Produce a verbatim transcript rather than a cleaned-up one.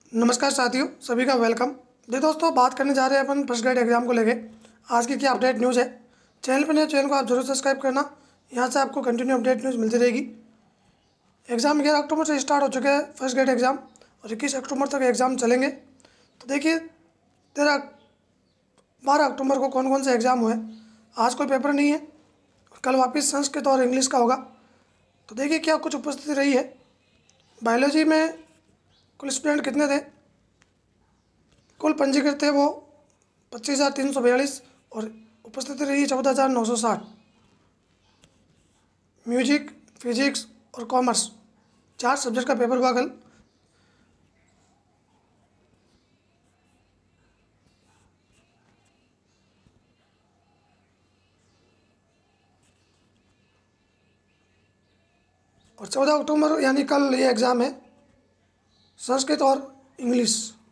नमस्कार साथियों, सभी का वेलकम। जी दोस्तों, बात करने जा रहे हैं अपन फर्स्ट ग्रेड एग्जाम को लेके। आज की क्या अपडेट न्यूज़ है। चैनल पर नए, चैनल को आप जरूर सब्सक्राइब करना। यहाँ से आपको कंटिन्यू अपडेट न्यूज़ मिलती रहेगी। एग्ज़ाम ग्यारह अक्टूबर से स्टार्ट हो चुके हैं फर्स्ट ग्रेड एग्ज़ाम, और इक्कीस अक्टूबर तक एग्ज़ाम चलेंगे। तो देखिए, तेरह बारह अक्टूबर को कौन कौन से एग्ज़ाम हुए। आज कोई पेपर नहीं है, कल वापस संस्कृत और इंग्लिश का होगा। तो देखिए क्या कुछ उपस्थिति रही है। बायोलॉजी में कुल स्टूडेंट कितने थे। कुल पंजीकृत थे वो पच्चीस हज़ार तीन सौ बयालीस, और उपस्थिति रही चौदह हज़ार नौ सौ साठ। म्यूजिक, फिजिक्स और कॉमर्स चार सब्जेक्ट का पेपर हुआ कल। और चौदह अक्टूबर यानी कल ये एग्ज़ाम है, संस्कृत और इंग्लिश।